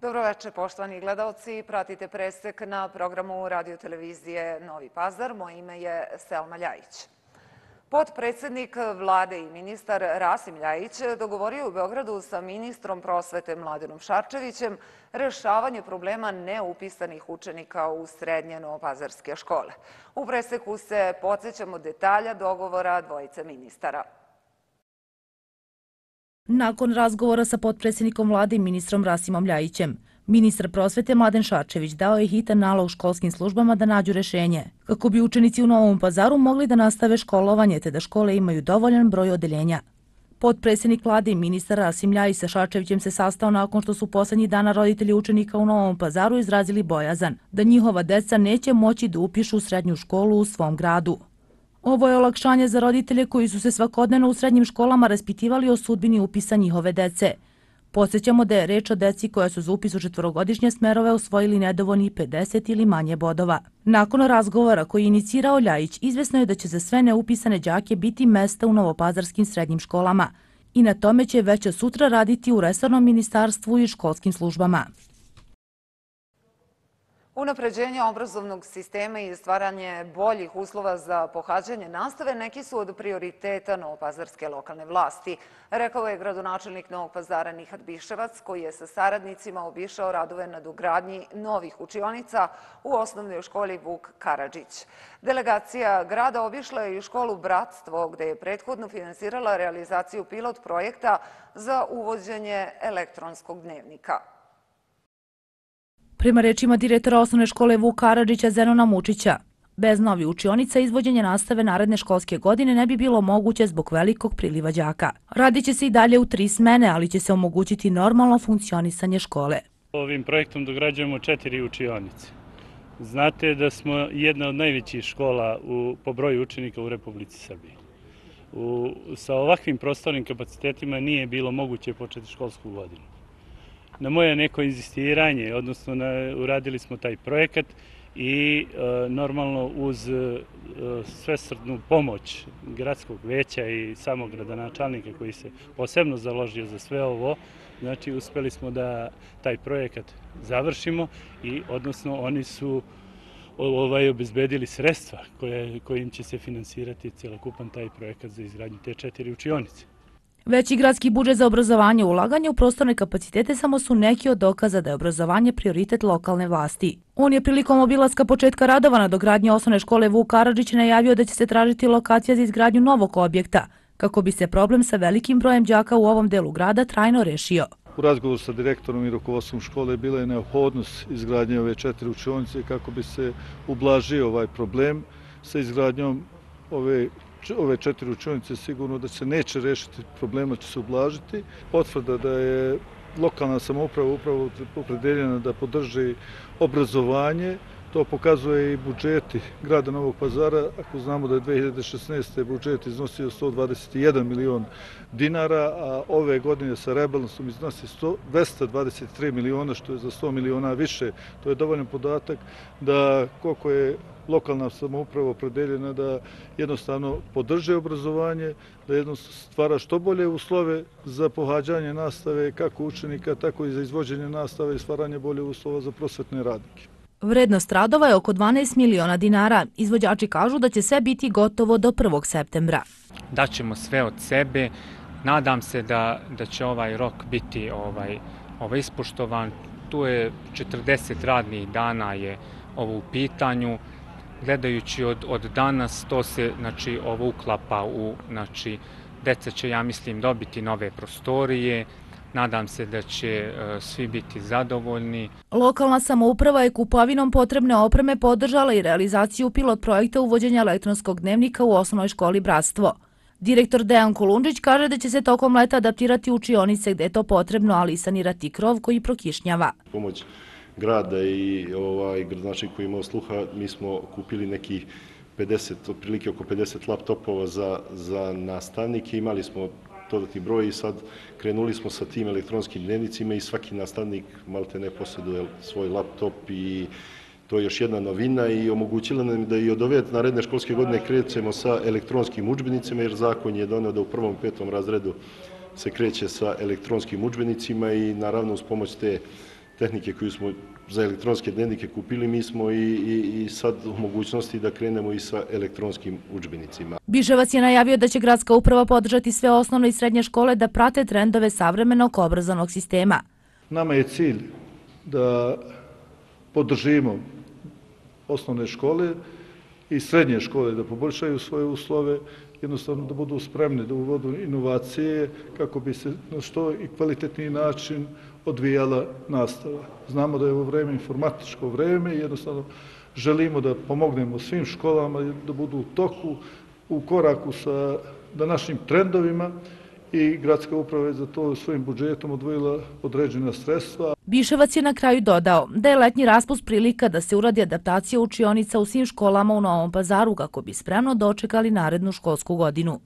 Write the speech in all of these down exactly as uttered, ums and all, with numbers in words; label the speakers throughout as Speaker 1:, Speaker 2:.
Speaker 1: Dobroveče, poštovani gledalci. Pratite presek na programu radio-televizije Novi Pazar. Moje ime je Selma Ljajić. Potpredsednik vlade i ministar Rasim Ljajić dogovorio je u Beogradu sa ministrom prosvete Mladenom Šarčevićem rešavanje problema neupisanih učenika u srednje novopazarske škole. U preseku se podsećamo detalja dogovora dvojice ministara.
Speaker 2: Nakon razgovora sa potpredsjednikom vlade i ministrom Rasimom Ljajićem, ministar prosvete Mladen Šarčević dao je hitan nalog školskim službama da nađu rešenje, kako bi učenici u Novom Pazaru mogli da nastave školovanje te da škole imaju dovoljan broj odeljenja. Potpredsjednik vlade i ministar Rasim Ljajić sa Šarčevićem se sastao nakon što su poslednjih dana roditelji učenika u Novom Pazaru izrazili bojazan da njihova deca neće moći da upišu srednju školu u svom gradu. Ovo je olakšanje za roditelje koji su se svakodnevno u srednjim školama raspitivali o sudbini upisa njihove dece. Podsjećamo da je reč o deci koja su za upis u četvorogodišnje smerove osvojili nedovoljnih pedeset ili manje bodova. Nakon razgovora koji je inicirao Ljajić, izvesno je da će za sve neupisane đake biti mesta u novopazarskim srednjim školama i na tome će već od sutra raditi u resornom ministarstvu i školskim službama.
Speaker 1: Unapređenje obrazovnog sistema i stvaranje boljih uslova za pohađanje nastave neki su od prioriteta novopazarske lokalne vlasti, rekao je gradonačelnik Novog Pazara Nihat Biševac, koji je sa saradnicima obišao radove na dogradnji novih učionica u osnovnoj školi Vuk Karadžić. Delegacija grada obišla je i školu Bratstvo, gde je prethodno finansirala realizaciju pilot projekta za uvođenje elektronskog dnevnika.
Speaker 2: Prema rečima direktora osnovne škole Vuk Karadžića Zenona Mučića, bez novih učionica izvođenje nastave naredne školske godine ne bi bilo moguće zbog velikog priliva đaka. Radit će se i dalje u tri smene, ali će se omogućiti normalno funkcionisanje škole.
Speaker 3: Ovim projektom dograđujemo četiri učionice. Znate da smo jedna od najvećih škola u, po broju učenika u Republici Srbiji. U, sa ovakvim prostornim kapacitetima nije bilo moguće početi školsku godinu. Na moje neko inzistiranje, odnosno na, uradili smo taj projekat i e, normalno uz e, svesrdnu pomoć gradskog veća i samog gradonačelnika koji se posebno založio za sve ovo, znači uspeli smo da taj projekat završimo i odnosno oni su ovaj, obezbedili sredstva koje, kojim će se finansirati celokupan taj projekat za izgradnju te četiri učionice.
Speaker 2: Veći gradski budžet za obrazovanje i ulaganje u prostorne kapacitete samo su neki od dokaza da je obrazovanje prioritet lokalne vlasti. On je prilikom obilaska početka radova na dogradnji osnovne škole Vuk Karadžić najavio da će se tražiti lokacija za izgradnju novog objekta, kako bi se problem sa velikim brojem đaka u ovom delu grada trajno rešio.
Speaker 4: U razgovoru sa direktorom i rukovodstvom škole bila je neophodnost izgradnje ove četiri učionice kako bi se ublažio ovaj problem sa izgradnjom ove Ove četiri učionice sigurno da se neće rešiti problema, će se ublažiti. Potvrda da je lokalna samouprava upravo opredeljena da podrži obrazovanje, to pokazuje i budžeti grada Novog Pazara. Ako znamo da je dve hiljade šesnaeste. budžet iznosio sto dvadeset jedan milion dinara, a ove godine sa rebalansom iznosi dvesta dvadeset tri miliona, što je za sto miliona više. To je dovoljan podatak da koliko je lokalna samouprava opredeljena da jednostavno podrže obrazovanje, da jednostavno stvara što bolje uslove za pohađanje nastave kako učenika, tako i za izvođenje nastave i stvaranje bolje uslova za prosvetne radnike.
Speaker 2: Vrednost radova je oko dvanaest miliona dinara. Izvođači kažu da će sve biti gotovo do prvog septembra.
Speaker 5: Daćemo sve od sebe. Nadam se da, da će ovaj rok biti ovaj, ovaj ispoštovan. Tu je četrdeset radnih dana je ovo u pitanju. Gledajući od, od danas, to se znači, ovo uklapa u, znači, deca će, ja mislim, dobiti nove prostorije. Nadam se da će uh, svi biti zadovoljni.
Speaker 2: Lokalna samouprava je kupovinom potrebne opreme podržala i realizaciju pilot projekta uvođenja elektronskog dnevnika u osnovnoj školi Bratstvo. Direktor Dejan Kolundžić kaže da će se tokom leta adaptirati učionice gde je to potrebno, ali i sanirati krov koji prokišnjava.
Speaker 6: Pomoć grada i ovaj, gradonačelnik koji imao sluha, mi smo kupili nekih pedeset, otprilike oko pedeset laptopova za, za nastavnike. Imali smo dodatni broj i sad krenuli smo sa tim elektronskim dnevnicima i svaki nastavnik malte ne posjeduje svoj laptop i to je još jedna novina i omogućila nam da i od ove naredne školske godine krećemo sa elektronskim udžbenicima jer zakon je doneo da u prvom i petom razredu se kreće sa elektronskim udžbenicima i naravno uz pomoć te tehnike koju smo za elektronske dnevnike kupili, mi smo i, i, i sad u mogućnosti da krenemo i sa elektronskim udžbenicima.
Speaker 2: Biševac je najavio da će gradska uprava podržati sve osnovne i srednje škole da prate trendove savremenog obrazovnog sistema.
Speaker 4: Nama je cilj da podržimo osnovne škole i srednje škole da poboljšaju svoje uslove, jednostavno da budu spremni da uvodu inovacije kako bi se na što i kvalitetniji način odvijala nastava. Znamo da je ovo vreme informatičko vreme i jednostavno želimo da pomognemo svim školama da budu u toku, u koraku sa današnjim trendovima i gradska uprava je za to svojim budžetom odvojila određena sredstva.
Speaker 2: Biševac je na kraju dodao da je letnji raspust prilika da se uradi adaptacija učionica u svim školama u Novom Pazaru kako bi spremno dočekali narednu školsku godinu.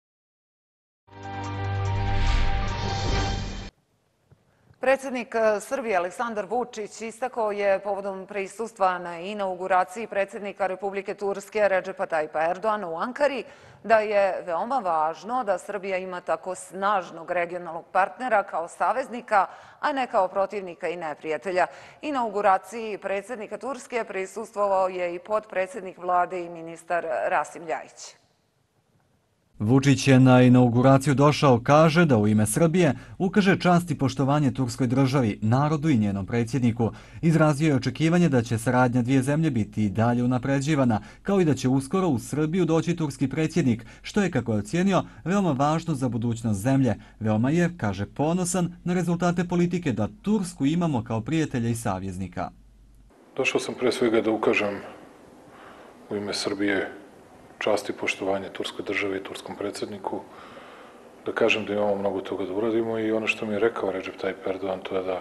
Speaker 1: Predsjednik Srbije Aleksandar Vučić istakao je povodom prisustva na inauguraciji predsjednika Republike Turske Redžepa Tajipa Erdoana u Ankari da je veoma važno da Srbija ima tako snažnog regionalnog partnera kao saveznika, a ne kao protivnika i neprijatelja. Inauguraciji predsjednika Turske prisustvovao je i potpredsjednik vlade i ministar Rasim Ljajić.
Speaker 7: Vučić je na inauguraciju došao, kaže da u ime Srbije ukaže čast i poštovanje turskoj državi, narodu i njenom predsjedniku. Izrazio je očekivanje da će saradnja dvije zemlje biti i dalje unapređivana, kao i da će uskoro u Srbiju doći turski predsjednik, što je, kako je ocijenio, veoma važno za budućnost zemlje. Veoma je, kaže, ponosan na rezultate politike da Tursku imamo kao prijatelja i savjeznika.
Speaker 8: Došao sam pre svega da ukažem u ime Srbije čast i poštovanje turskoj državi i turskom predsjedniku, da kažem da imamo mnogo toga da uradimo i ono što mi je rekao Redžep Tajip Erdogan, to je da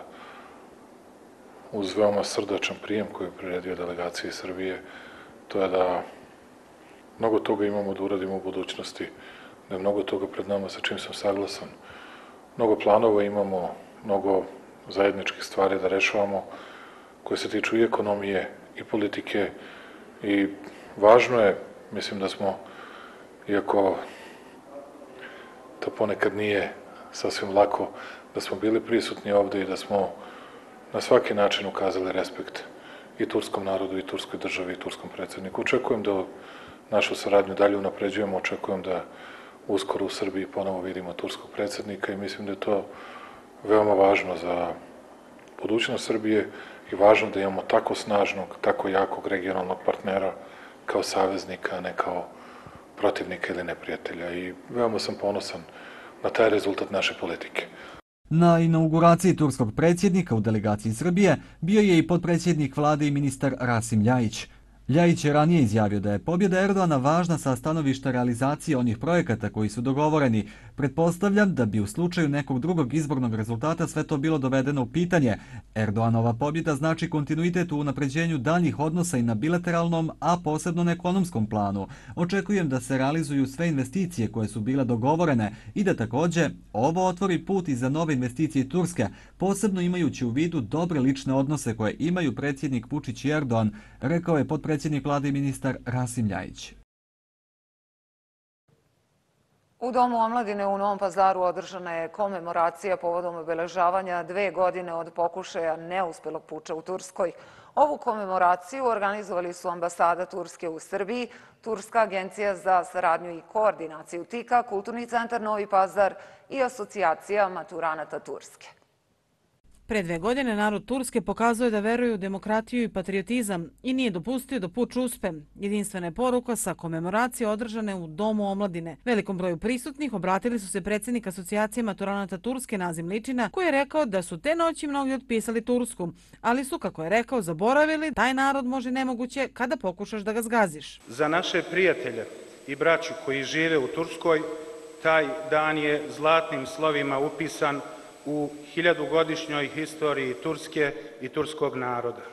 Speaker 8: uz veoma srdačan prijem koji je priredio delegaciji Srbije, to je da mnogo toga imamo da uradimo u budućnosti, da je mnogo toga pred nama sa čim sam saglasan. Mnogo planova imamo, mnogo zajedničkih stvari da rešavamo koje se tiču i ekonomije i politike i važno je, mislim da smo, iako to ponekad nije sasvim lako, da smo bili prisutni ovde i da smo na svaki način ukazali respekt i turskom narodu, i turskoj državi, i turskom predsjedniku. Očekujem da našu saradnju dalje unapređujemo, očekujem da uskoro u Srbiji ponovo vidimo turskog predsjednika i mislim da je to veoma važno za budućnost Srbije i važno da imamo tako snažnog, tako jakog regionalnog partnera kao saveznika, a ne kao protivnika ili neprijatelja. I veoma sam ponosan na taj rezultat naše politike.
Speaker 7: Na inauguraciji turskog predsjednika u delegaciji Srbije bio je i potpredsjednik vlade i ministar Rasim Ljajić. Ljajić je ranije izjavio da je pobjeda Erdoana važna sa stanovišta realizacije onih projekata koji su dogovoreni. Pretpostavljam da bi u slučaju nekog drugog izbornog rezultata sve to bilo dovedeno u pitanje. Erdoanova pobjeda znači kontinuitet u unapređenju daljih odnosa i na bilateralnom, a posebno na ekonomskom planu. Očekujem da se realizuju sve investicije koje su bile dogovorene i da takođe ovo otvori put i za nove investicije Turske, posebno imajući u vidu dobre lične odnose koje imaju predsjednik Vučić i Erdoan, rekao je potpredsjednik vlade i ministar Rasim Ljajić.
Speaker 1: U Domu omladine u Novom Pazaru održana je komemoracija povodom obeležavanja dve godine od pokušaja neuspelog puča u Turskoj. Ovu komemoraciju organizovali su ambasada Turske u Srbiji, Turska agencija za saradnju i koordinaciju TIKA, Kulturni centar Novi Pazar i asocijacija maturanata Turske.
Speaker 9: Pre dve godine narod Turske pokazuje da veruje u demokratiju i patriotizam i nije dopustio da puč uspe. Jedinstvena je poruka sa komemoracije održane u Domu omladine. Velikom broju prisutnih obratili su se predsjednik asocijacije maturanata Turske Nazim Ličina, koji je rekao da su te noći mnogi otpisali Tursku, ali su, kako je rekao, zaboravili taj narod može nemoguće kada pokušaš da ga zgaziš.
Speaker 10: Za naše prijatelje i braću koji žive u Turskoj, taj dan je zlatnim slovima upisan u hiljadugodišnjoj historiji Turske i turskog naroda.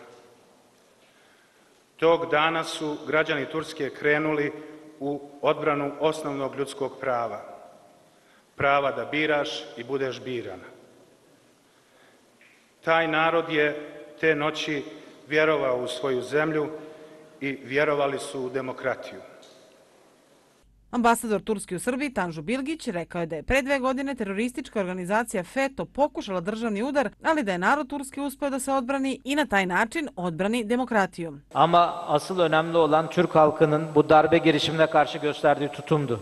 Speaker 10: Tog dana su građani Turske krenuli u odbranu osnovnog ljudskog prava, prava da biraš i budeš biran. Taj narod je te noći vjerovao u svoju zemlju i vjerovali su u demokratiju.
Speaker 9: Ambasador Turske u Srbiji Tanžu Bilgić rekao je da je pre dve godine teroristička organizacija FETÖ pokušala državni udar, ali da je narod Turske uspeo da se odbrani i na taj način odbrani demokratiju.
Speaker 11: Ama asıl önemli olan Türk halkının bu darbe girişimine karşı gösterdiği tutumdu.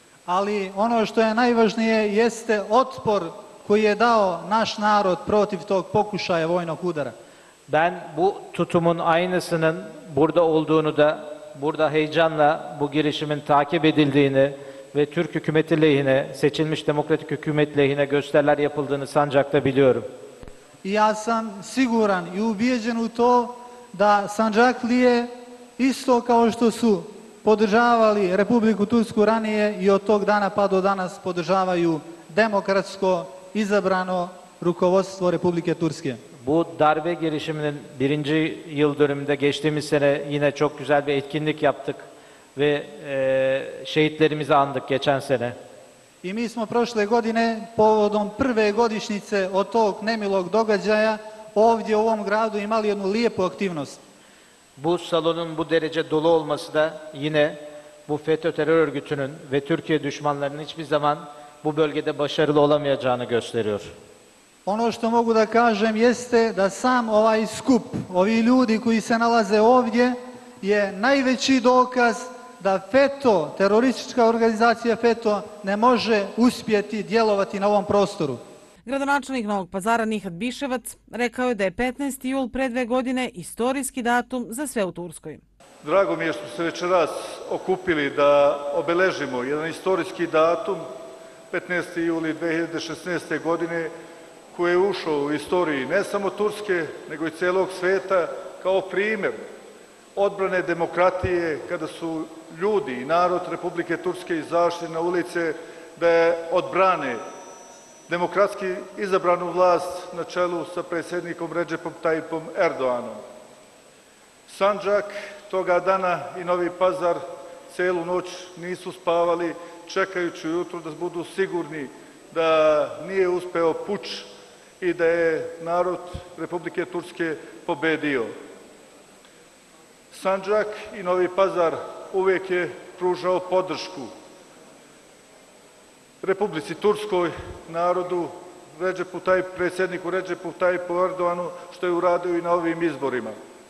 Speaker 12: Ali ono što je najvažnije jeste otpor koji je dao naš narod protiv tog pokušaja vojnog udara.
Speaker 11: Ben bu tutumun aynısının burada olduğunu da, burada heyecanla bu girişimin takip edildiğini ve Türk hükümeti lehine, seçilmiş demokratik hükümet lehine gösteriler yapıldığını Sancak'ta biliyorum.
Speaker 12: I ja sam siguran i ubijeđen u to da Sandžaklije isto kao što su podržavali Republiku Tursku ranije i od tog dana pa do danas podržavaju demokratsko izabrano rukovodstvo Republike Turske.
Speaker 11: Bu darbe girişiminin birinci yıl dönümünde geçtiğimiz sene yine çok güzel bir etkinlik yaptık ve e, şehitlerimizi andık geçen sene.
Speaker 12: I mi smo prošle godine povodom prve godišnjice od tog nemilog događaja ovdje u ovom gradu imali jednu lijepu aktivnost.
Speaker 11: Bu salonun bu derece dolu olması da yine bu FETÖ terör örgütünün ve Türkiye düşmanlarının hiçbir zaman bu bölgede başarılı olamayacağını gösteriyor.
Speaker 12: Ono što mogu da kažem jeste da sam ovaj skup, ovi ljudi koji se nalaze ovdje, je najveći dokaz da FETÖ, teroristička organizacija FETÖ, ne može uspjeti djelovati na ovom prostoru.
Speaker 9: Gradonačelnik Novog Pazara Nihat Biševac rekao je da je petnaesti jul pre dve godine istorijski datum za sve u Turskoj.
Speaker 4: Drago mi je što se večeras okupili da obeležimo jedan istorijski datum, petnaesti juli dve hiljade šesnaeste. godine, koji je ušao u istoriji ne samo Turske, nego i celog sveta kao primjer odbrane demokratije, kada su ljudi i narod Republike Turske izašli na ulice da je odbrane demokratski izabranu vlast na čelu sa predsjednikom Recepom Tayyipom Erdoganom. Sandžak toga dana i Novi Pazar celu noć nisu spavali, čekajući ujutru da budu sigurni da nije uspeo puč i da je narod Republike Turske pobedio. Sandžak i Novi Pazar uvijek je pružao podršku Republici Turskoj, narodu, Recepu Tayyip, predsjedniku Recepu Tayyipu Erdoganu, što je uradio i na ovim izborima.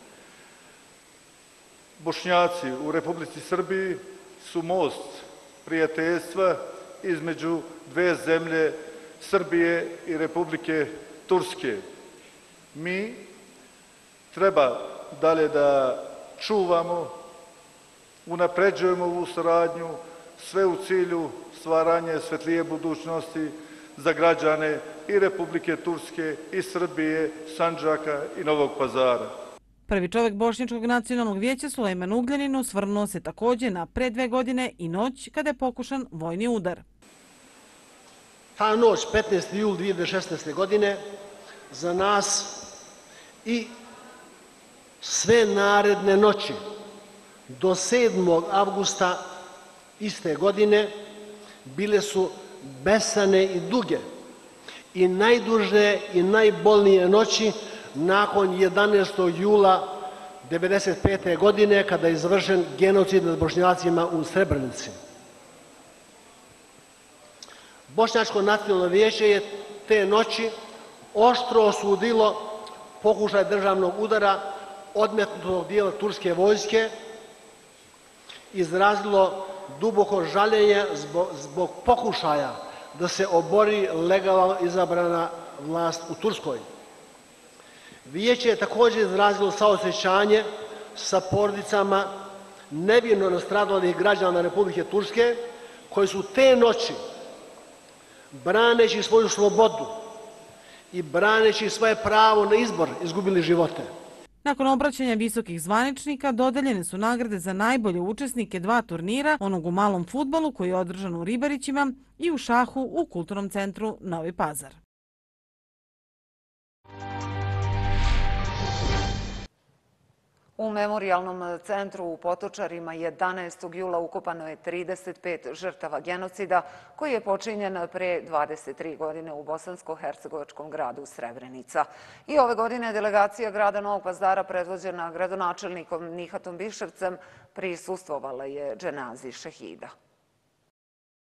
Speaker 4: Bošnjaci u Republici Srbiji su most prijateljstva između dve zemlje, Srbije i Republike Turske. Mi treba dalje da čuvamo, unapređujemo ovu saradnju, sve u cilju stvaranja svetlije budućnosti za građane i Republike Turske i Srbije, Sandžaka i Novog Pazara.
Speaker 9: Prvi čovjek Bošnjačkog nacionalnog vijeća Sulejman Ugljanin osvrnuo se također na pre dve godine i noć kada je pokušan vojni udar.
Speaker 13: Ta noć, petnaesti jul dve hiljade šesnaeste. godine, za nas i sve naredne noći do sedmog avgusta iste godine bile su besane i duge i najduže i najbolnije noći nakon jedanaestog jula devedeset pete. godine kada je izvršen genocid nad Bošnjacima u Srebrenici. Bošnjačko nacionalno vijeće je te noći oštro osudilo pokušaj državnog udara odmetnutog dijela turske vojske, izrazilo duboko žaljenje zbog, zbog pokušaja da se obori legalno izabrana vlast u Turskoj. Vijeće je također izrazilo saosjećanje sa porodicama nevino nastradalih građana Republike Turske koji su te noći, braneći svoju slobodu i braneći svoje pravo na izbor, izgubili živote.
Speaker 9: Nakon obraćanja visokih zvaničnika dodeljene su nagrade za najbolje učesnike dva turnira, onog u malom fudbalu koji je održan u Ribarićima i u šahu u Kulturnom centru Novi Pazar.
Speaker 1: U memorijalnom centru u Potočarima jedanaestog jula ukopano je trideset pet žrtava genocida koji je počinjen pre dvadeset tri godine u bosansko-hercegovačkom gradu Srebrenica. I ove godine delegacija grada Novog Pazara predvođena gradonačelnikom Nihatom Biševcem prisustvovala je dženazi šehida.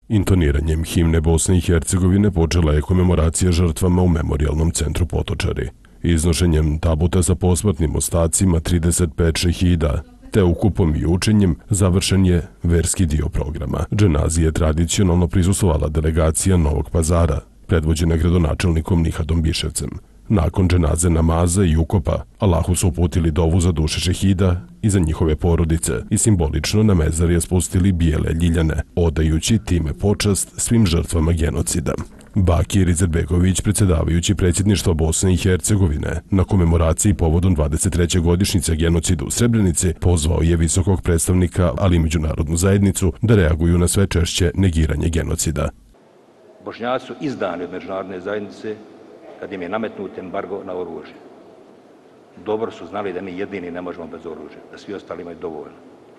Speaker 14: Intoniranjem himne Bosne i Hercegovine počela je komemoracija žrtvama u memorijalnom centru Potočari. Iznošenjem tabuta sa posmrtnim ostacima trideset pet šehida, te ukupom i učenjem završen je verski dio programa. Dženazi je tradicionalno prisustvovala delegacija Novog Pazara, predvođena gradonačelnikom Nihadom Biševcem. Nakon dženaze namaza i ukopa, Allahu su uputili dovu za duše šehida i za njihove porodice i simbolično na mezarje spustili bijele ljiljane, odajući time počast svim žrtvama genocida. Bakir Izetbegović, predsjedavajući predsjedništva Bosne i Hercegovine, na komemoraciji povodom dvadeset treće godišnjice genocida u Srebrenici, pozvao je visokog predstavnika, ali i međunarodnu zajednicu, da reaguju na sve češće negiranje genocida.
Speaker 15: Bošnjaci su izdani od međunarodne zajednice kad im je nametnut embargo na oružje. Dobro su znali da mi jedini ne možemo bez oružja, da svi ostali imaju dovoljno.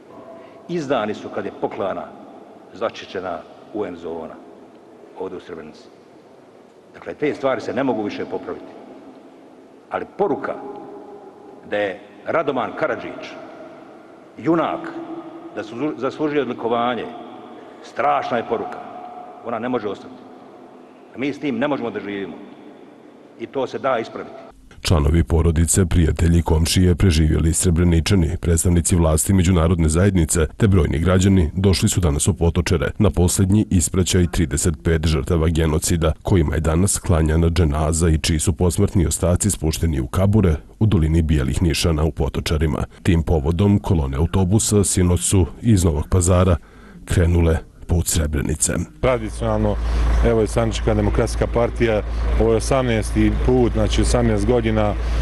Speaker 15: Izdani su kad je poklana zaštićena U N zona ovdje u Srebrenici. Dakle, te stvari se ne mogu više popraviti. Ali poruka da je Radoman Karadžić junak, da su zaslužio odlikovanje, strašna je poruka. Ona ne može ostati. Mi s tim ne možemo da živimo. I to se da ispraviti.
Speaker 14: Članovi porodice, prijatelji, komšije, preživjeli Srebreničani, predstavnici vlasti međunarodne zajednice te brojni građani došli su danas u Potočare na posljednji ispraćaj trideset pet žrtava genocida, kojima je danas klanjana dženaza i čiji su posmrtni ostaci spušteni u kabure u dolini Bijelih Nišana u Potočarima. Tim povodom kolone autobusa sinoć su iz Novog Pazara krenule put Srebrenice.
Speaker 16: Tradicionalno, evo je Sandžačka demokratska partija, ovo je osamnaesti put, znači osamnaest godina,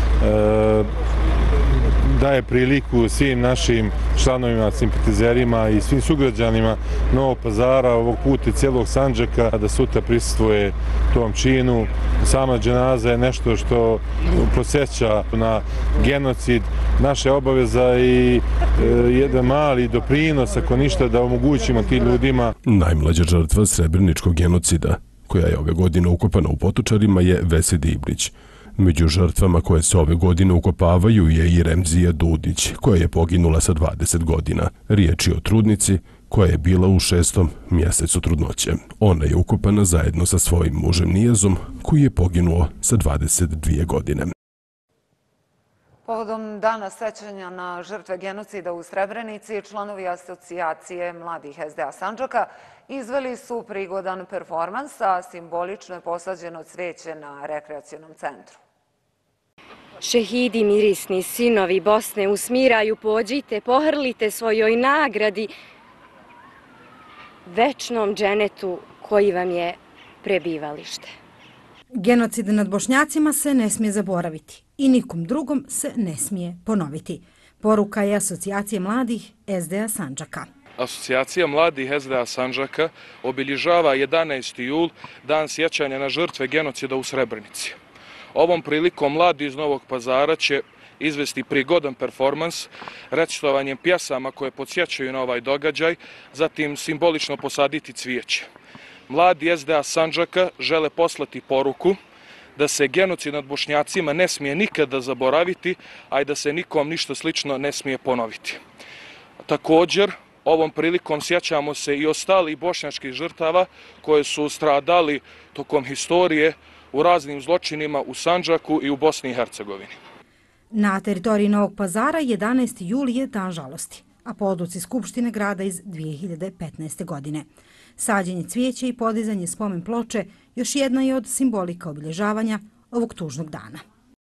Speaker 16: e, daje priliku svim našim članovima, simpatizerima i svim sugrađanima Novog Pazara, ovog puta i cijelog Sandžaka, da sutra prisustvuje tom činu. Sama dženaza je nešto što posjeća na genocid. Naša obaveza i e, jedan mali doprinos, ako ništa, da omogućimo tim ljudima.
Speaker 14: Najmlađa žrtva srebreničkog genocida, koja je ove godine ukopana u Potočarima, je Vesed Ibrić. Među žrtvama koje se ove godine ukopavaju je i Remzija Dudić, koja je poginula sa dvadeset godina. Riječ je o trudnici koja je bila u šestom mjesecu trudnoće. Ona je ukopana zajedno sa svojim mužem Nijazom, koji je poginuo sa dvadeset dvije godine.
Speaker 1: Povodom dana sećanja na žrtve genocida u Srebrenici, članovi asocijacije mladih S D A Sandžaka izveli su prigodan performans, a simbolično je posađeno cvijeće na rekreacionom centru.
Speaker 17: Šehidi mirisni sinovi Bosne, usmiraju, pođite, pohrlite svojoj nagradi, večnom dženetu koji vam je prebivalište.
Speaker 18: Genocid nad Bošnjacima se ne smije zaboraviti i nikom drugom se ne smije ponoviti. Poruka je asocijacije mladih S D A Sandžaka.
Speaker 19: Asocijacija mladih S D A Sandžaka obilježava jedanaesti jul, dan sjećanja na žrtve genocida u Srebrenici. Ovom prilikom mladi iz Novog Pazara će izvesti prigodan performans recitovanjem pjesama koje podsjećaju na ovaj događaj, zatim simbolično posaditi cvijeće. Mladi S D A Sandžaka žele poslati poruku da se genocid nad Bošnjacima ne smije nikada zaboraviti, a i da se nikom ništa slično ne smije ponoviti. Također, ovom prilikom sjećamo se i ostalih bošnjačkih žrtava koje su stradali tokom historije u raznim zločinima u Sandžaku i u Bosni i Hercegovini.
Speaker 18: Na teritoriji Novog Pazara jedanaesti jul je dan žalosti, a po odluci Skupštine grada iz dvije hiljade petnaeste. godine. Sađenje cvijeća i podizanje spomen ploče još jedna je od simbolika obilježavanja ovog tužnog dana.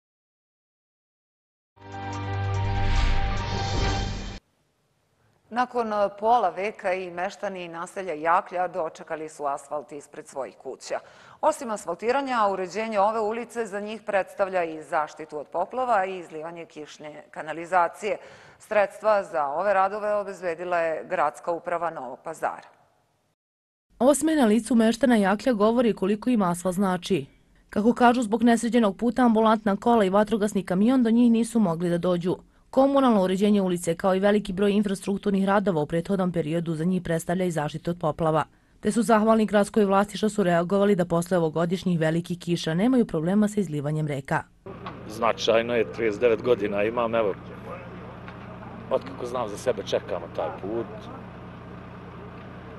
Speaker 1: Nakon pola veka i meštani naselja Jaklja dočekali su asfalt ispred svojih kuća. Osim asfaltiranja, uređenje ove ulice za njih predstavlja i zaštitu od poplava i izlivanje kišne kanalizacije. Sredstva za ove radove obezbedila je Gradska uprava Novog Pazara.
Speaker 2: Osme na licu meštana Jaklja govori koliko im asfalt znači. Kako kažu, zbog nesređenog puta ambulantna kola i vatrogasni kamion do njih nisu mogli da dođu. Komunalno uređenje ulice kao i veliki broj infrastrukturnih radova u prethodnom periodu za njih predstavlja i zaštitu od poplava. Te su zahvalni gradskoj vlasti što su reagovali da posle ovogodišnjih velikih kiša nemaju problema sa izlivanjem reka.
Speaker 20: Značajno je, trideset devet godina imam, evo, otkako znam za sebe čekamo taj put.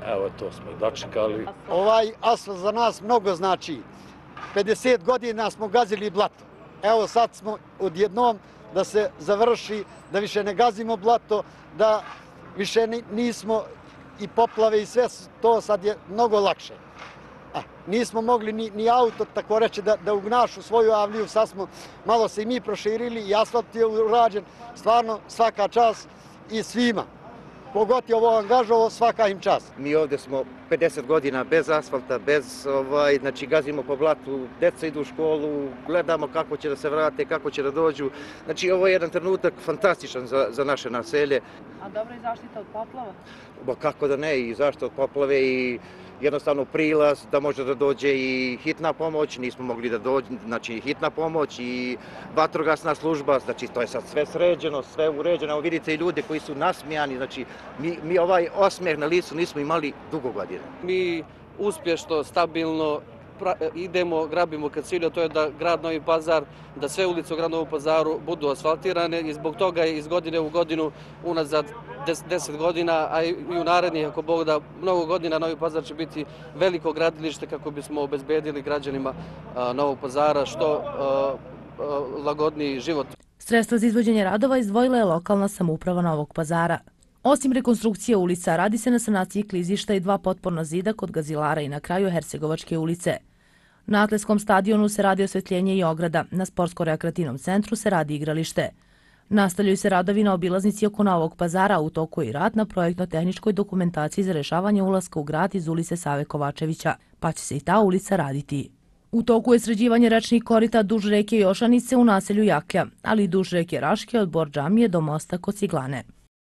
Speaker 20: Evo, to smo i dočekali.
Speaker 21: Ovaj asfalt za nas mnogo znači. pedeset godina smo gazili blato. Evo sad smo odjednom da se završi, da više ne gazimo blato, da više nismo i poplave i sve to sad je mnogo lakše. A, nismo mogli ni, ni auto, tako reći, da, da ugnašu svoju avliju, sad smo malo se i mi proširili i asfalt je urađen, stvarno svaka čast i svima. Kogod je ovo angažovao, svaka im čast.
Speaker 22: Mi ovdje smo pedeset godina bez asfalta, bez, ovaj, znači gazimo po blatu, deca idu u školu, gledamo kako će da se vrate, kako će da dođu. Znači ovo je jedan trenutak fantastičan za, za naše naselje.
Speaker 23: A dobro i zaštita od poplava?
Speaker 22: Bo kako da ne, i zaštita od poplave i jednostavno prilaz, da može da dođe i hitna pomoć, nismo mogli da dođe, znači hitna pomoć i vatrogasna služba, znači to je sad sve sređeno, sve uređeno. Evo vidite i ljude koji su nasmijani, znači mi, mi ovaj osmeh na licu nismo imali dugo godina.
Speaker 24: Mi uspješno, stabilno idemo, grabimo ka cilju, to je da grad Novi Pazar, da sve ulice u gradu Novom Pazaru budu asfaltirane i zbog toga iz godine u godinu, unazad deset godina, a i u narednih, ako Bog da, mnogo godina Novi Pazar će biti veliko gradilište kako bismo obezbedili građanima Novog Pazara što lagodniji život.
Speaker 2: Sredstva za izvođenje radova izdvojila je lokalna samouprava Novog Pazara. Osim rekonstrukcije ulica, radi se na sanaciji klizišta i dva potporna zida kod Gazilara i na kraju Hercegovačke ulice. Na atletskom stadionu se radi osvetljenje i ograda, na sportsko-rekreativnom centru se radi igralište. Nastavljaju se radovi na obilaznici oko Novog Pazara, u toku i rad na projektno-tehničkoj dokumentaciji za rešavanje ulaska u grad iz ulice Save Kovačevića, pa će se i ta ulica raditi. U toku je sređivanje rečnih korita duž reke Jošanice u naselju Jaklja, ali i duž reke Raške od Bordžamije do mosta kod Ciglane.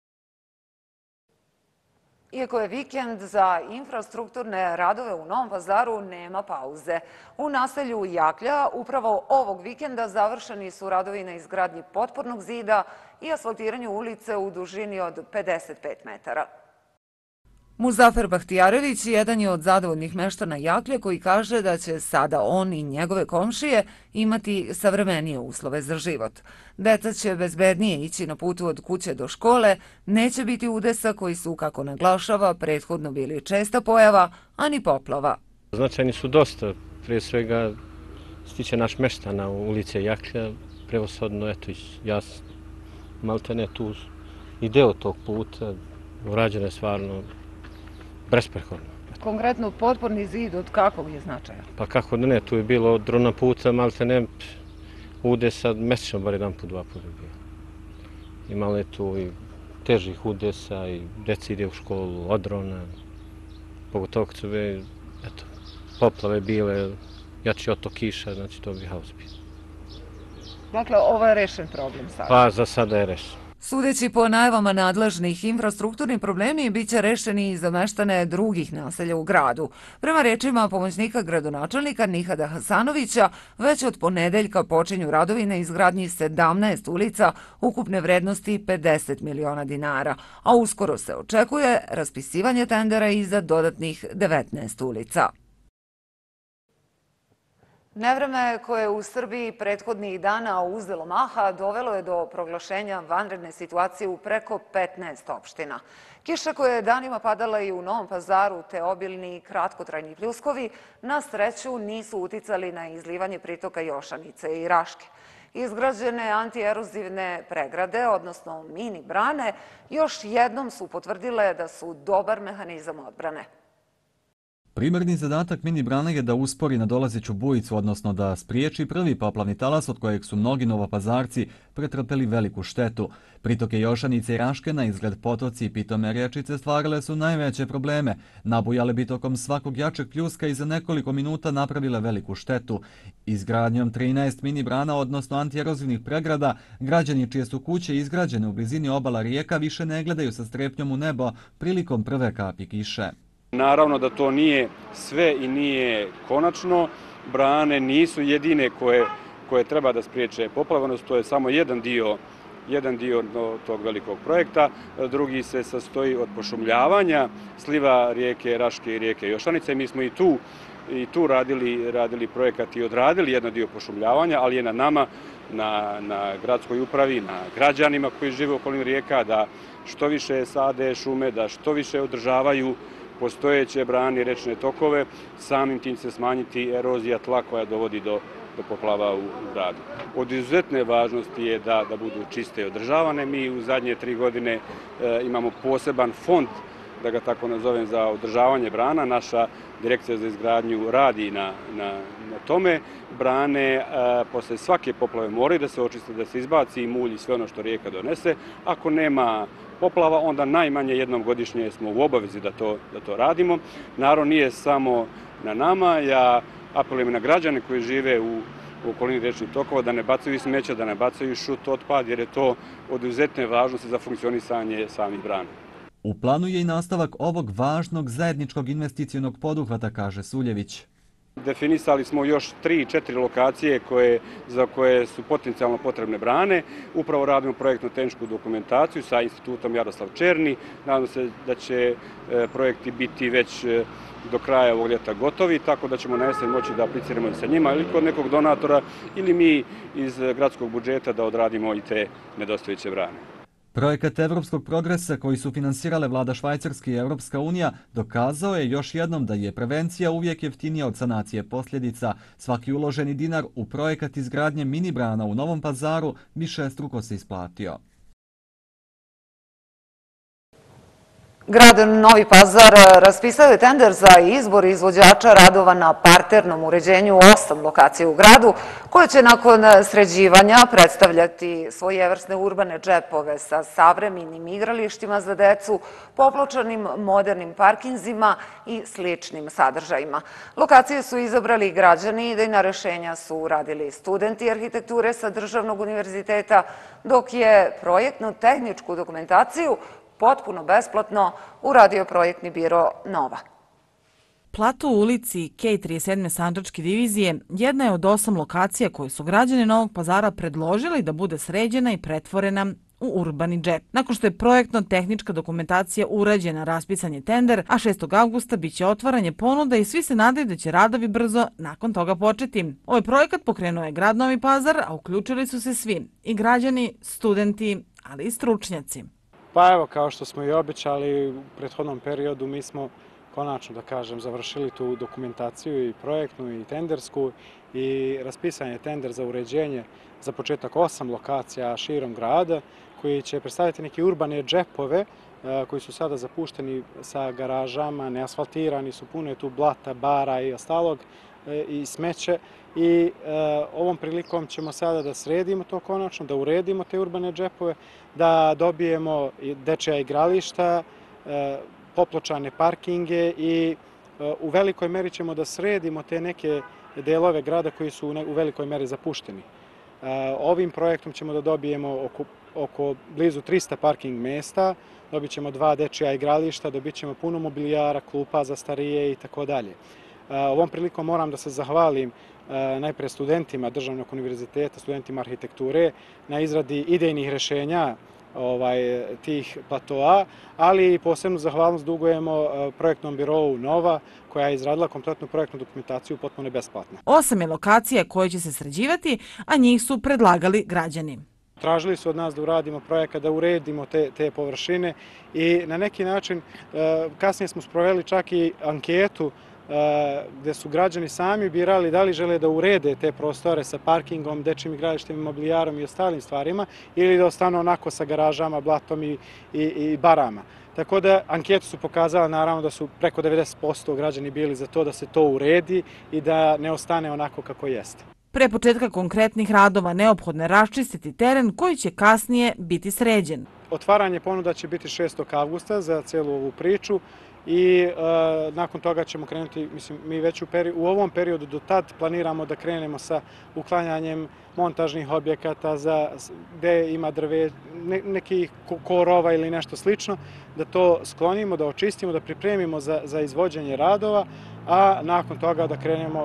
Speaker 1: Iako je vikend, za infrastrukturne radove u Novom Pazaru nema pauze. U naselju Jaklja upravo ovog vikenda završeni su radovi na izgradnji potpornog zida i asfaltiranju ulice u dužini od pedeset pet metara. Muzafer Bahtijarević jedan je od zadovoljnih meštana Jaklje koji kaže da će sada on i njegove komšije imati savremenije uslove za život. Deca će bezbednije ići na putu od kuće do škole, neće biti udesa koji su, kako naglašava, prethodno bili česta pojava, a ni poplava.
Speaker 25: Značajni su dosta, prije svega stiče naš meštana u ulice Jaklja, prevoshodno, eto, ja maltene tu i deo tog puta, urađeno je stvarno besprehodno.
Speaker 1: Konkretno, potporni zid od kakvog je značaja?
Speaker 25: Pa kako da ne, tu je bilo od drona puta, malte ne, udesa, mesečno bar jedan put, dva put je bilo. Imalo je tu i težih udesa i deci ide u školu, od drona, pogotovo kad su be, eto, poplave bile, jači otok kiša, znači to bi haos bio.
Speaker 1: Dakle, ovo je rešen problem sada?
Speaker 25: Pa za sada je rešen.
Speaker 1: Sudeći po najavama nadležnih, infrastrukturni problemi bit će rešeni i za meštane drugih naselja u gradu. Prema rečima pomoćnika gradonačelnika Nihada Hasanovića, već od ponedeljka počinju radovi na izgradnji sedamnaest ulica ukupne vrednosti pedeset miliona dinara, a uskoro se očekuje raspisivanje tendera i za dodatnih devetnaest ulica. Nevreme koje je u Srbiji prethodnih dana uzelo maha dovelo je do proglašenja vanredne situacije u preko petnaest opština. Kiša koja je danima padala i u Novom Pazaru te obilni i kratkotrajni pljuskovi na sreću nisu uticali na izlivanje pritoka Jošanice i Raške. Izgrađene antierozivne pregrade, odnosno mini brane, još jednom su potvrdile da su dobar mehanizam odbrane.
Speaker 7: Primarni zadatak mini brane je da uspori nadolazeću bujicu, odnosno da spriječi prvi poplavni talas od kojeg su mnogi novopazarci pretrpeli veliku štetu. Pritoke Jošanice i Raške na izgled potoci i pitome riječice stvarale su najveće probleme. Nabujale bi tokom svakog jačeg pljuska i za nekoliko minuta napravile veliku štetu. Izgradnjom trinaest mini brana, odnosno antierozivnih pregrada, građani čije su kuće izgrađene u blizini obala rijeka više ne gledaju sa strepnjom u nebo prilikom prve kapi kiše.
Speaker 26: Naravno da to nije sve i nije konačno. Brane nisu jedine koje, koje treba da spriječe poplavanost, to je samo jedan dio, jedan dio tog velikog projekta. Drugi se sastoji od pošumljavanja sliva rijeke Raške i rijeke Jošanice. Mi smo i tu, i tu radili, radili projekat i odradili jedan dio pošumljavanja, ali je na nama, na, na gradskoj upravi, na građanima koji žive u okolini rijeka, da što više sade šume, da što više održavaju postojeće brane i rečne tokove, samim tim se smanjiti erozija tla koja dovodi do, do poplava u, u gradu. Od izuzetne važnosti je da, da budu čiste i održavane. Mi u zadnje tri godine e, imamo poseban fond, da ga tako nazovem, za održavanje brana. Naša direkcija za izgradnju radi na, na, na tome. Brane e, posle svake poplave moraju da se očiste, da se izbaci mulj i sve ono što rijeka donese. Ako nema poplava, onda najmanje jednom godišnje smo u obavezi da to, da to radimo. Naravno, nije samo na nama. Ja apelujem na građane koji žive u, u okolini rečnih tokova da ne bacaju smeća, da ne bacaju šut otpad, jer je to od izuzetne važnosti za funkcionisanje samih brana.
Speaker 7: U planu je i nastavak ovog važnog zajedničkog investicionog poduhvata, kaže Suljević.
Speaker 26: Definisali smo još tri, četiri lokacije koje, za koje su potencijalno potrebne brane. Upravo radimo projektno-tehničku dokumentaciju sa institutom Jaroslav Černi. Nadam se da će e, projekti biti već e, do kraja ovog ljeta gotovi, tako da ćemo na jesen moći da apliciramo i sa njima ili kod nekog donatora ili mi iz gradskog budžeta da odradimo i te nedostajuće brane.
Speaker 7: Projekat Evropskog progresa koji su finansirale vlada Švajcarske i Evropska unija dokazao je još jednom da je prevencija uvijek jeftinija od sanacije posljedica. Svaki uloženi dinar u projekat izgradnje mini brana u Novom Pazaru višestruko se isplatio.
Speaker 1: Grad Novi Pazar raspisao je tender za izbor izvođača radova na parternom uređenju osam lokacija u gradu, koje će nakon sređivanja predstavljati svojevrsne urbane džepove sa savremenim igralištima za decu, popločanim modernim parkinzima i sličnim sadržajima. Lokacije su izabrali građani, idejna rešenja su radili studenti arhitekture sa Državnog univerziteta, dok je projektno-tehničku dokumentaciju potpuno besplatno uradio projektni biro Nova.
Speaker 9: Plato u ulici K trideset sedam. Sandžačke divizije jedna je od osam lokacija koje su građani Novog Pazara predložili da bude sređena i pretvorena u urbani džep. Nakon što je projektno-tehnička dokumentacija urađena, raspisan je tender, a šestog avgusta biće otvaranje ponuda i svi se nadaju da će radovi brzo nakon toga početi. Ovaj projekat pokrenuo je grad Novi Pazar, a uključili su se svi, i građani, studenti, ali i stručnjaci.
Speaker 3: Pa evo, kao što smo i obećali u prethodnom periodu, mi smo konačno, da kažem, završili tu dokumentaciju i projektnu i tendersku i raspisan je tender za uređenje za početak osam lokacija širom grada koji će predstaviti neke urbane džepove koji su sada zapušteni sa garažama, neasfaltirani su, puno je tu blata, bara i ostalog i smeće. I e, ovom prilikom ćemo sada da sredimo to konačno, da uredimo te urbane džepove, da dobijemo dečija igrališta, e, popločane parkinge i e, u velikoj meri ćemo da sredimo te neke delove grada koji su u, ne, u velikoj meri zapušteni. E, ovim projektom ćemo da dobijemo oko, oko blizu trista parking mesta, dobit ćemo dva dečija igrališta, dobit ćemo puno mobilijara, klupa za starije i tako dalje. Ovom prilikom moram da se zahvalim najpre studentima Državnog univerziteta, studentima arhitekture na izradi idejnih rešenja ovaj, tih platoa, ali posebnu zahvalnost dugujemo projektnom birovu Nova koja je izradila kompletnu projektnu dokumentaciju potpuno besplatno.
Speaker 9: Osam je lokacija koje će se sređivati, a njih su predlagali građani.
Speaker 3: Tražili su od nas da uradimo projekat, da uredimo te, te površine i na neki način kasnije smo sproveli čak i anketu gdje su građani sami birali da li žele da urede te prostore sa parkingom, dečjim igralištem, mobilijarom i ostalim stvarima ili da ostanu onako sa garažama, blatom i, i, i barama. Tako da anketu su pokazala naravno da su preko devedeset posto građani bili za to da se to uredi i da ne ostane onako kako jeste.
Speaker 9: Pre početka konkretnih radova neophodno je raščistiti teren koji će kasnije biti sređen.
Speaker 3: Otvaranje ponuda će biti šestog avgusta za cijelu ovu priču i e, nakon toga ćemo krenuti, mislim, mi već u, peri, u ovom periodu do tad planiramo da krenemo sa uklanjanjem montažnih objekata za, gde ima drve, ne, nekih korova ili nešto slično, da to sklonimo, da očistimo, da pripremimo za, za izvođenje radova, a nakon toga da krenemo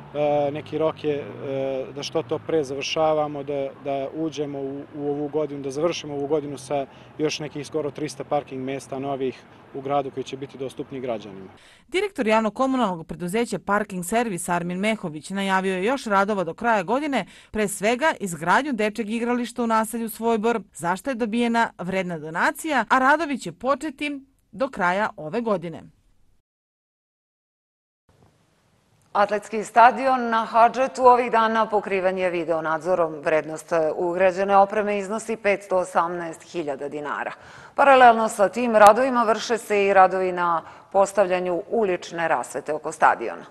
Speaker 3: neki rok je da što to pre završavamo, da, da uđemo u, u ovu godinu, da završimo ovu godinu sa još nekih skoro trista parking mesta novih u gradu koji će biti dostupni građanima.
Speaker 9: Direktor javno-komunalnog preduzeća Parking Servis Armin Mehović najavio je još radova do kraja godine, pre svega izgradnju dečjeg igrališta u naselju Svojbor, za što je dobijena vredna donacija, a radovi će početi do kraja ove godine.
Speaker 1: Atletski stadion na Hadžetu ovih dana pokriven je video nadzorom. Vrednost ugrađene opreme iznosi petsto osamnaest hiljada dinara. Paralelno sa tim radovima vrše se i radovi na postavljanju ulične rasvete oko stadiona.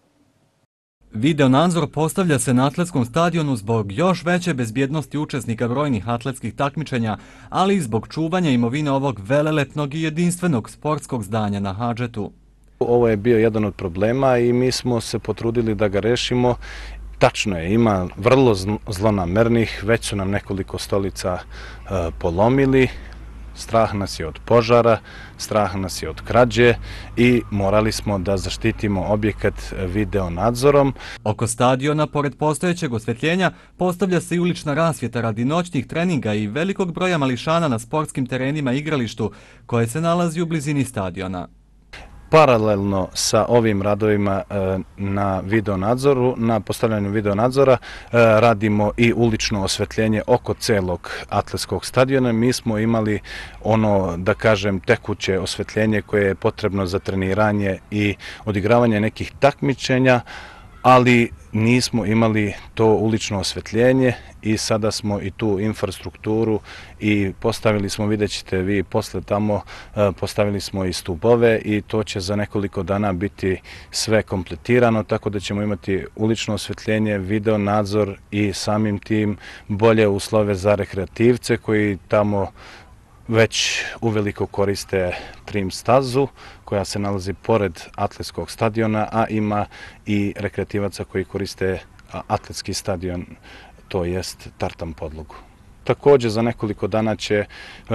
Speaker 7: Video nadzor postavlja se na atletskom stadionu zbog još veće bezbjednosti učesnika brojnih atletskih takmičenja, ali i zbog čuvanja imovine ovog velelepnog i jedinstvenog sportskog zdanja na Hadžetu.
Speaker 5: Ovo je bio jedan od problema i mi smo se potrudili da ga rešimo. Tačno je, ima vrlo zlonamernih, već su nam nekoliko stolica polomili. Strah nas je od požara, strah nas je od krađe i morali smo da zaštitimo objekat video nadzorom.
Speaker 7: Oko stadiona, pored postojećeg osvetljenja, postavlja se i ulična rasvjeta radi noćnih treninga i velikog broja mališana na sportskim terenima i igralištu koje se nalazi u blizini stadiona.
Speaker 5: Paralelno sa ovim radovima na videonadzoru, na postavljanju videonadzora, radimo i ulično osvetljenje oko celog atletskog stadiona. Mi smo imali ono, da kažem, tekuće osvetljenje koje je potrebno za treniranje i odigravanje nekih takmičenja, ali nismo imali to ulično osvetljenje i sada smo i tu infrastrukturu i postavili smo, vidjet ćete vi posle tamo, postavili smo i stubove i to će za nekoliko dana biti sve kompletirano, tako da ćemo imati ulično osvetljenje, video nadzor i samim tim bolje uslove za rekreativce koji tamo već uveliko koriste trim stazu koja se nalazi pored atletskog stadiona, a ima i rekreativaca koji koriste atletski stadion, to jest tartan podlogu. Također za nekoliko dana će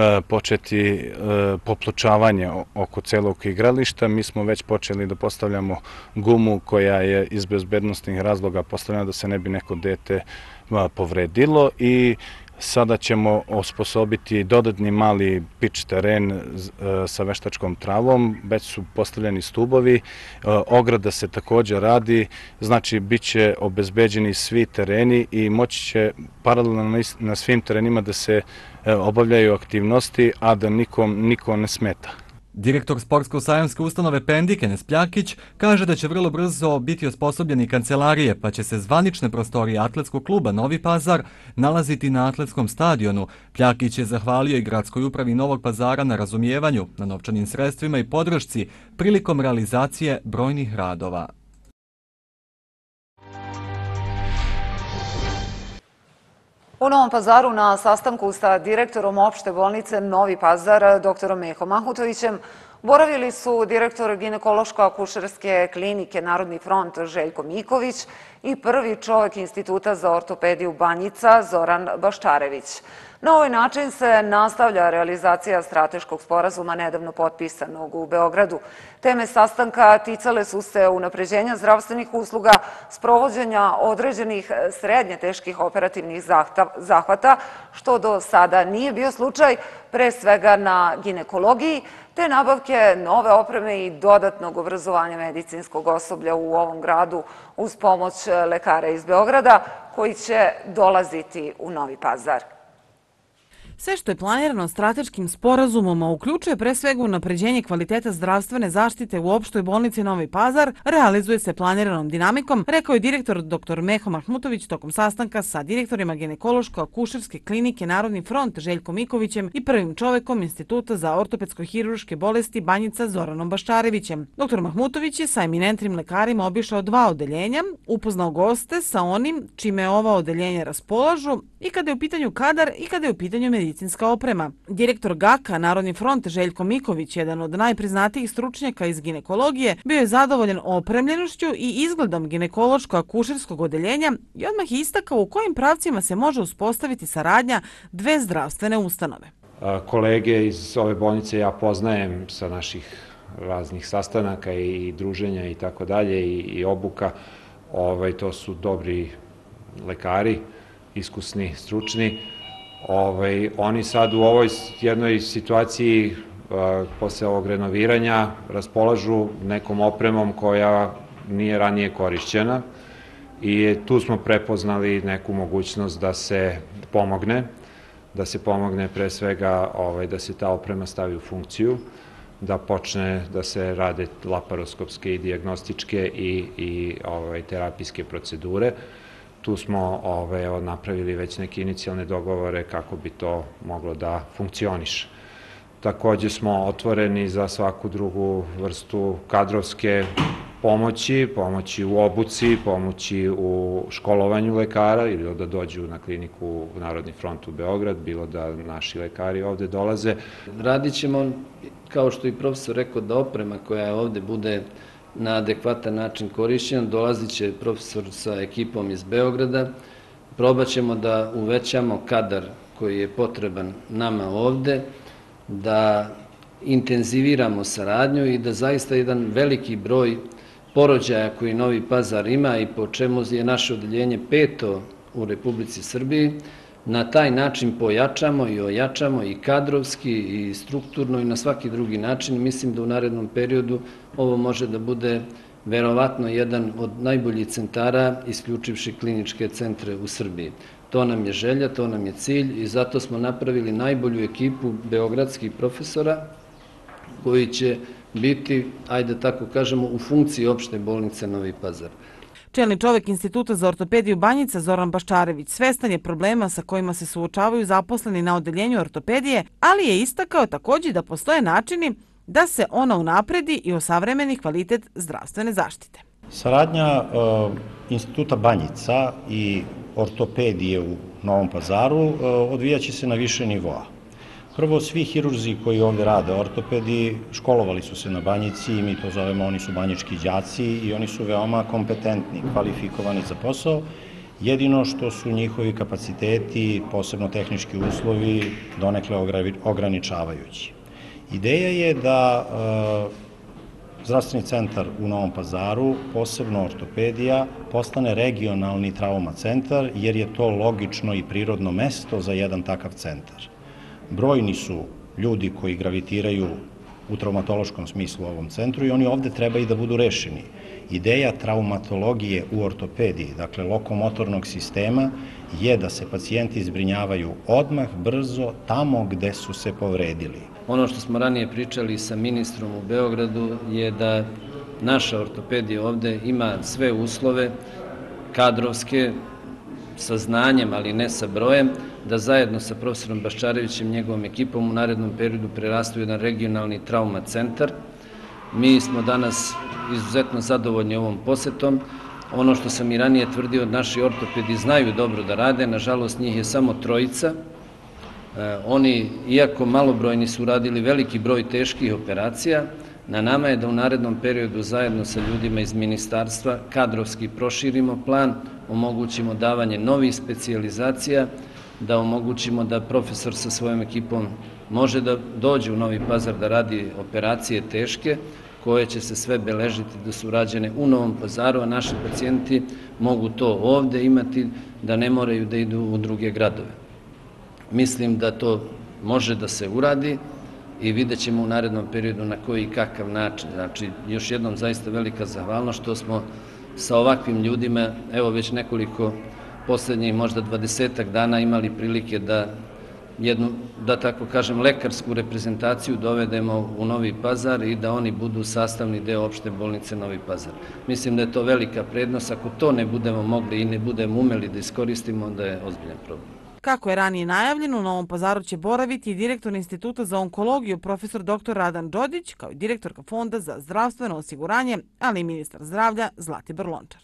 Speaker 5: početi popločavanje oko celog igrališta. Mi smo već počeli da postavljamo gumu koja je iz bezbednostnih razloga postavljena da se ne bi neko dete povredilo i sada ćemo osposobiti dodatni mali pič teren sa veštačkom travom, već su postavljeni stubovi, ograda se također radi, znači bit će obezbeđeni svi tereni i moći će paralelno na svim terenima da se obavljaju aktivnosti, a da nikom niko ne smeta.
Speaker 7: Direktor sportsko-sajamske ustanove Pendik Enes Pljakić kaže da će vrlo brzo biti osposobljeni kancelarije, pa će se zvanične prostorije atletskog kluba Novi Pazar nalaziti na atletskom stadionu. Pljakić je zahvalio i gradskoj upravi Novog Pazara na razumijevanju, na novčanim sredstvima i podršci prilikom realizacije brojnih radova.
Speaker 1: U Novom Pazaru na sastanku sa direktorom opšte bolnice Novi Pazar, doktorom Mehom Mahmutovićem, boravili su direktor ginekološko-akušerske klinike Narodni front Željko Miković i prvi čovjek Instituta za ortopediju Banjica Zoran Baščarević. Na ovaj način se nastavlja realizacija strateškog sporazuma nedavno potpisanog u Beogradu. Teme sastanka ticale su se unapređenja zdravstvenih usluga, sprovođenja određenih srednje teških operativnih zahvata, što do sada nije bio slučaj, pre svega na ginekologiji, te nabavke nove opreme i dodatnog obrazovanja medicinskog osoblja u ovom gradu uz pomoć lekara iz Beograda koji će dolaziti u Novi Pazar.
Speaker 9: Sve što je planirano strateškim sporazumom, a uključuje pre svega unapređenje kvaliteta zdravstvene zaštite u opštoj bolnici Novi Pazar, realizuje se planiranom dinamikom, rekao je direktor doktor Meho Mahmutović tokom sastanka sa direktorima ginekološko-akušerske klinike Narodni front Željkom Mikovićem i prvim čovekom Instituta za ortopedsko-hirurške bolesti Banjica Zoranom Baščarevićem. Doktor Mahmutović je sa eminentnim lekarima obišao dva odeljenja, upoznao goste sa onim čime ova odeljenja raspolažu i kada je u pitanju kadar i kada je u pitanju medicinska oprema. Direktor GAK-a Narodni front Željko Miković, jedan od najpriznatijih stručnjaka iz ginekologije, bio je zadovoljan opremljenošću i izgledom ginekološko-akušerskog odeljenja i odmah je istakao u kojim pravcima se može uspostaviti saradnja dve zdravstvene ustanove.
Speaker 6: Kolege iz ove bolnice ja poznajem sa naših raznih sastanaka i druženja i tako dalje i obuka. To su dobri lekari, iskusni, stručni. Oni sad u ovoj jednoj situaciji posle ovog renoviranja raspolažu nekom opremom koja nije ranije korišćena i tu smo prepoznali neku mogućnost da se pomogne, da se pomogne pre svega da se ta oprema stavi u funkciju. da počne da se rade laparoskopske i dijagnostičke i, i ovaj, terapijske procedure. Tu smo ovaj, evo, napravili već neke inicijalne dogovore kako bi to moglo da funkcioniše. Takođe smo otvoreni za svaku drugu vrstu kadrovske pomoći, pomoći u obuci, pomoći u školovanju lekara, ili da dođu na kliniku u Narodni front u Beograd, bilo da naši lekari ovde dolaze.
Speaker 24: Radit ćemo, kao što i profesor rekao, da oprema koja ovde bude na adekvatan način korišćena. Dolazit će profesor sa ekipom iz Beograda. Probat ćemo da uvećamo kadar koji je potreban nama ovde, da intenziviramo saradnju i da zaista jedan veliki broj porođaja koji Novi Pazar ima i po čemu je naše odeljenje peto u Republici Srbiji, na taj način pojačamo i ojačamo i kadrovski i strukturno i na svaki drugi način. Mislim da u narednom periodu ovo može da bude verovatno jedan od najboljih centara, isključivši kliničke centre u Srbiji. To nam je želja, to nam je cilj i zato smo napravili najbolju ekipu beogradskih profesora koji će biti, ajde tako kažemo, u funkciji opšte bolnice Novi Pazar.
Speaker 9: Čelni čovek Instituta za ortopediju Banjica Zoran Baščarević svestan je problema sa kojima se suočavaju zaposleni na odeljenju ortopedije, ali je istakao takođe da postoje načini da se ona unapredi i osavremeni kvalitet zdravstvene zaštite.
Speaker 4: Saradnja Instituta Banjica i ortopedije u Novom Pazaru odvijaće se na više nivoa. Prvo, svi hirurzi koji ovde rade ortopedi školovali su se na Banjici i mi to zovemo, oni su banjički đaci i oni su veoma kompetentni, kvalifikovani za posao. Jedino što su njihovi kapaciteti, posebno tehnički uslovi, donekle ograničavajući. Ideja je da zdravstveni centar u Novom Pazaru, posebno ortopedija, postane regionalni trauma centar, jer je to logično i prirodno mesto za jedan takav centar. Brojni su ljudi koji gravitiraju u traumatološkom smislu u ovom centru i oni ovde treba i da budu rešeni. Ideja traumatologije u ortopediji, dakle lokomotornog sistema, je da se pacijenti zbrinjavaju odmah, brzo, tamo gde su se povredili.
Speaker 24: Ono što smo ranije pričali sa ministrom u Beogradu je da naša ortopedija ovde ima sve uslove kadrovske, sa znanjem, ali ne sa brojem, da zajedno sa profesorom Baščarevićem i njegovom ekipom u narednom periodu prerastu jedan regionalni trauma centar. Mi smo danas izuzetno zadovoljni ovom posetom. Ono što sam i ranije tvrdio, naši ortopedi znaju dobro da rade, nažalost njih je samo trojica. Oni, iako malobrojni, su radili veliki broj teških operacija. Na nama je da u narednom periodu zajedno sa ljudima iz ministarstva kadrovski proširimo plan, omogućimo davanje novih specijalizacija, da omogućimo da profesor sa svojom ekipom može da dođe u Novi Pazar da radi operacije teške, koje će se sve beležiti da su rađene u Novom Pazaru, a naši pacijenti mogu to ovde imati, da ne moraju da idu u druge gradove. Mislim da to može da se uradi i vidjet ćemo u narednom periodu na koji i kakav način. Znači, još jednom zaista velika zahvalnost što smo sa ovakvim ljudima, evo već nekoliko poslednjih možda dvadesetak dana imali prilike da jednu, da tako kažem, lekarsku reprezentaciju dovedemo u Novi Pazar i da oni budu sastavni deo opšte bolnice Novi Pazar. Mislim da je to velika prednost. Ako to ne budemo mogli i ne budemo umeli da iskoristimo, onda je ozbiljan problem.
Speaker 9: Kako je ranije najavljeno, u Novom Pazaru će boraviti i direktor Instituta za onkologiju profesor doktor Radan Đodić, kao i direktorka Fonda za zdravstveno osiguranje, ali i ministar zdravlja Zlatibor Lončar.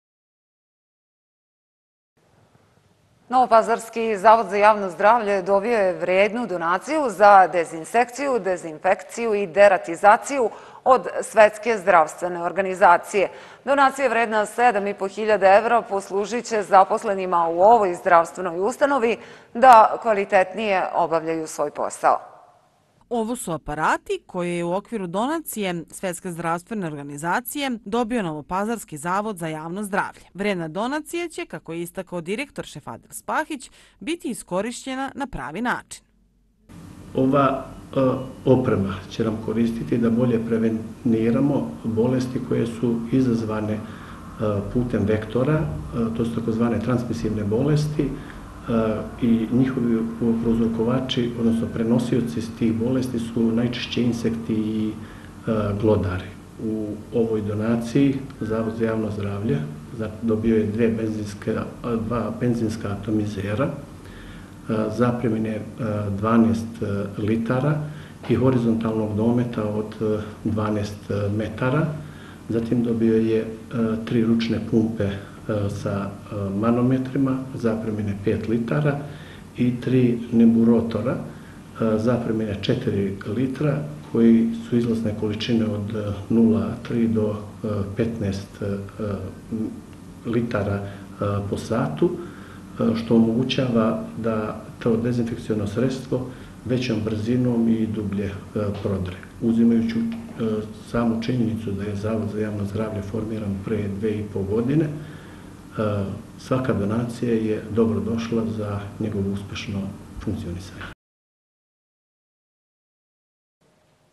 Speaker 1: Novopazarski zavod za javno zdravlje dobio je vrednu donaciju za dezinsekciju, dezinfekciju i deratizaciju od Svetske zdravstvene organizacije. Donacija vredna sedam i po hiljada evra poslužit će zaposlenima u ovoj zdravstvenoj ustanovi da kvalitetnije obavljaju svoj posao.
Speaker 9: Ovo su aparati koje je u okviru donacije Svetske zdravstvene organizacije dobio Novopazarski zavod za javno zdravlje. Vredna donacija će, kako je istakao direktor Šefadil Spahić, biti iskorišćena na pravi način.
Speaker 8: Ova oprema će nam koristiti da bolje preveniramo bolesti koje su izazvane putem vektora, to su takozvane transmisivne bolesti, i njihovi prouzrokovači, odnosno prenosioci tih bolesti su najčešće insekti i glodari. U ovoj donaciji Zavod za javno zdravlje dobio je dve benzinske, dva benzinska atomizera, zapremine dvanaest litara i horizontalnog dometa od dvanaest metara. Zatim dobio je tri ručne pumpe sa manometrima, zapremine pet litara i tri neburotora, zapremine četiri litra, koji su izlazne količine od nula zarez tri do petnaest litara po satu, što omogućava da to dezinfekciono sredstvo većom brzinom i dublje prodre. Uzimajući samu činjenicu da je Zavod za javno zdravlje formiran pre dve i po godine, svaka donacija je dobro došla za njegovo uspešno funkcionisanje.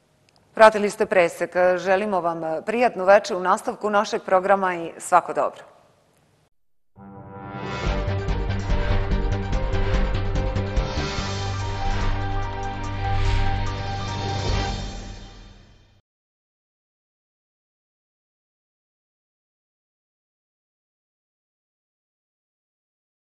Speaker 1: Pratili ste presek. Želimo vam prijatnu večer u nastavku našeg programa i svako dobro.